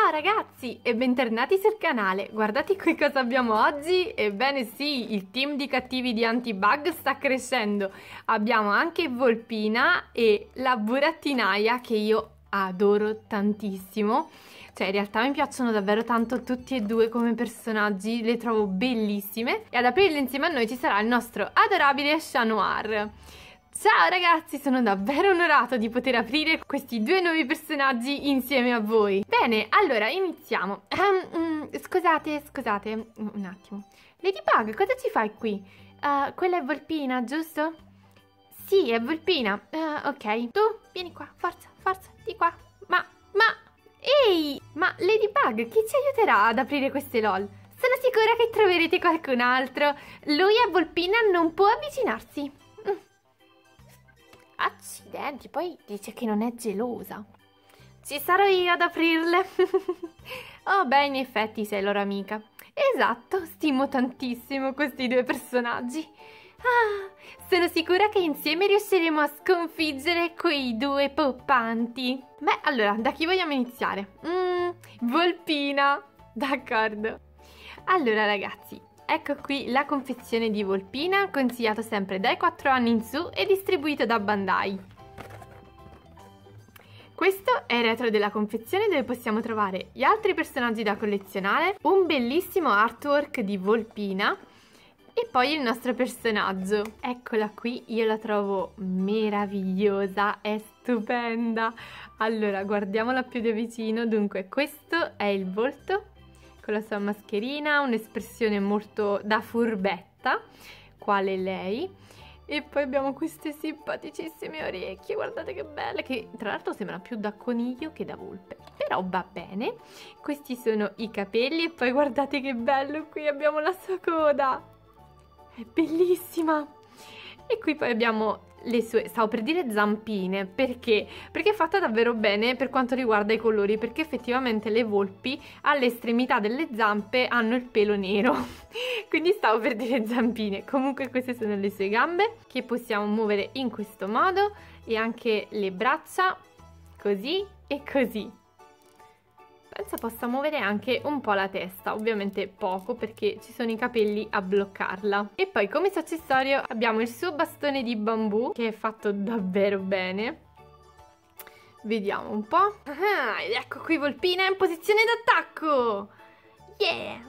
Ciao ragazzi e bentornati sul canale. Guardate qui cosa abbiamo oggi. Ebbene sì, il team di cattivi di Anti-Bug sta crescendo. Abbiamo anche Volpina e la burattinaia, che io adoro tantissimo. Cioè in realtà mi piacciono davvero tanto tutti e due come personaggi, le trovo bellissime. E ad aprirle insieme a noi ci sarà il nostro adorabile Chat Noir. Ciao ragazzi, sono davvero onorato di poter aprire questi due nuovi personaggi insieme a voi. Bene, allora iniziamo. Scusate, un attimo. Ladybug, cosa ci fai qui? Quella è Volpina, giusto? Sì, è Volpina. Ok, tu vieni qua, forza, di qua. Ehi, ma Ladybug, chi ci aiuterà ad aprire queste LOL? Sono sicura che troverete qualcun altro. Lui a Volpina non può avvicinarsi. Accidenti, poi dice che non è gelosa. Ci sarò io ad aprirle. Oh beh, in effetti sei loro amica. Esatto, stimo tantissimo questi due personaggi. Sono sicura che insieme riusciremo a sconfiggere quei due poppanti. Beh, allora, da chi vogliamo iniziare? Volpina. D'accordo. Allora ragazzi, ecco qui la confezione di Volpina, consigliato sempre dai 4 anni in su e distribuito da Bandai. Questo è il retro della confezione, dove possiamo trovare gli altri personaggi da collezionare, un bellissimo artwork di Volpina e poi il nostro personaggio. Eccola qui, io la trovo meravigliosa, è stupenda. Allora, guardiamola più da vicino. Dunque, questo è il volto con la sua mascherina, un'espressione molto da furbetta, quale lei. E poi abbiamo queste simpaticissime orecchie, guardate che belle, che tra l'altro sembrano più da coniglio che da volpe, però va bene. Questi sono i capelli e poi guardate che bello, qui abbiamo la sua coda, è bellissima. E qui poi abbiamo le sue, stavo per dire zampine, perché è fatta davvero bene per quanto riguarda i colori, perché effettivamente le volpi alle estremità delle zampe hanno il pelo nero quindi stavo per dire zampine. Comunque queste sono le sue gambe, che possiamo muovere in questo modo, e anche le braccia così e così. Penso possa muovere anche un po' la testa, ovviamente poco perché ci sono i capelli a bloccarla. E poi come accessorio abbiamo il suo bastone di bambù, che è fatto davvero bene. Vediamo un po'. Ed ecco qui Volpina in posizione d'attacco. Yeah!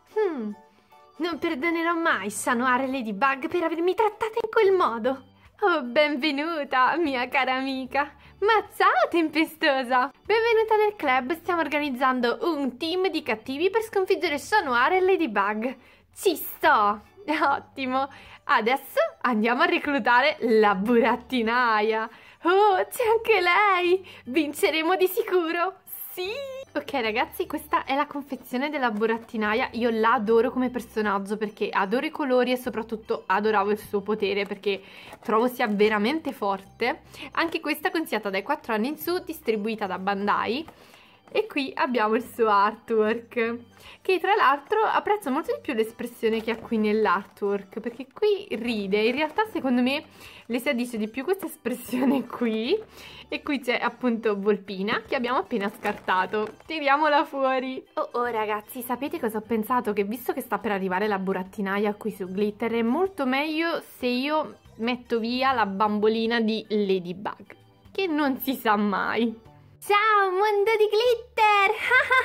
Non perdonerò mai Chat Noir e Ladybug per avermi trattata in quel modo. Oh, benvenuta, mia cara amica. Ma ciao, Tempestosa! Benvenuta nel club, stiamo organizzando un team di cattivi per sconfiggere Chat Noir e Ladybug. Ci sto! Ottimo! Adesso andiamo a reclutare la burattinaia. Oh, c'è anche lei! Vinceremo di sicuro! Sì! Ok ragazzi, questa è la confezione della burattinaia. Io la adoro come personaggio perché adoro i colori e soprattutto adoravo il suo potere, perché trovo sia veramente forte. Anche questa consigliata dai 4 anni in su, distribuita da Bandai. E qui abbiamo il suo artwork, che tra l'altro apprezzo molto di più l'espressione che ha qui nell'artwork, perché qui ride. In realtà secondo me le si addice di più questa espressione qui. E qui c'è appunto Volpina, che abbiamo appena scartato. Tiriamola fuori. Oh ragazzi, sapete cosa ho pensato? Che visto che sta per arrivare la burattinaia qui su Glitter, è molto meglio se io metto via la bambolina di Ladybug, che non si sa mai. Ciao mondo di glitter!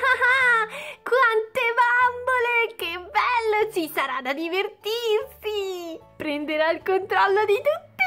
Quante bambole! Che bello! Ci sarà da divertirsi! Prenderò il controllo di tutte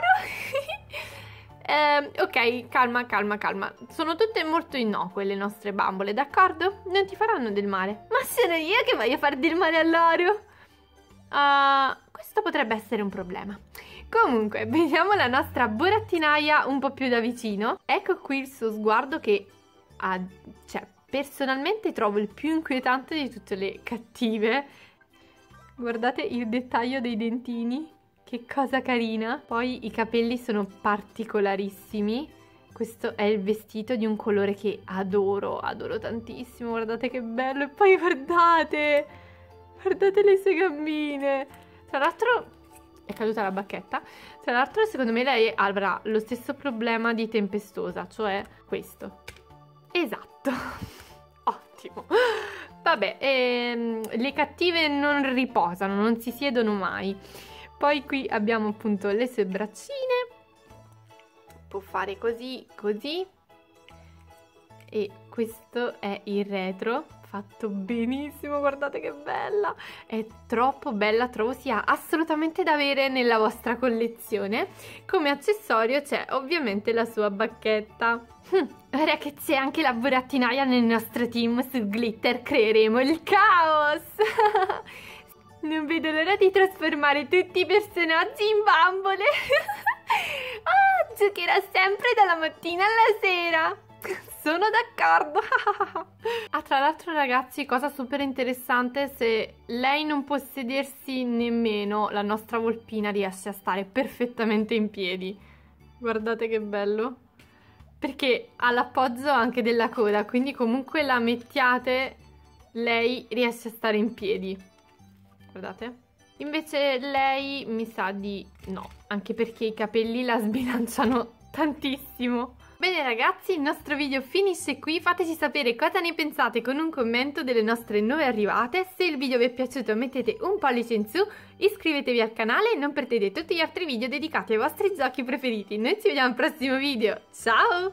loro! Ok, calma. Sono tutte molto innocue le nostre bambole, d'accordo? Non ti faranno del male. Ma sono io che voglio far del male a loro! Questo potrebbe essere un problema. Comunque, vediamo la nostra burattinaia un po' più da vicino. Ecco qui il suo sguardo che cioè, personalmente trovo il più inquietante di tutte le cattive. Guardate il dettaglio dei dentini, che cosa carina. Poi i capelli sono particolarissimi. Questo è il vestito di un colore che adoro tantissimo. Guardate che bello. E poi guardate le sue gambine. Tra l'altro è caduta la bacchetta. Tra l'altro secondo me lei avrà lo stesso problema di Tempestosa, cioè questo. Esatto. Oh, bellissimo. Vabbè, le cattive non riposano, non si siedono mai. Poi qui abbiamo appunto le sue braccine. Può fare così, così. E questo è il retro, fatto benissimo, guardate che bella, è troppo bella, trovo sia assolutamente da avere nella vostra collezione. Come accessorio c'è ovviamente la sua bacchetta. Ora che c'è anche la burattinaia nel nostro team, sul glitter creeremo il caos! Non vedo l'ora di trasformare tutti i personaggi in bambole! Ah, giocherà sempre dalla mattina alla sera! Sono d'accordo. Ah, tra l'altro ragazzi, cosa super interessante, se lei non può sedersi nemmeno, la nostra volpina riesce a stare perfettamente in piedi. Guardate che bello. Perché ha l'appoggio anche della coda, quindi comunque la mettiate, lei riesce a stare in piedi. Guardate. Invece lei mi sa di no, anche perché i capelli la sbilanciano tantissimo. Bene ragazzi, il nostro video finisce qui, fateci sapere cosa ne pensate con un commento delle nostre nuove arrivate. Se il video vi è piaciuto mettete un pollice in su, iscrivetevi al canale e non perdete tutti gli altri video dedicati ai vostri giochi preferiti. Noi ci vediamo al prossimo video, ciao!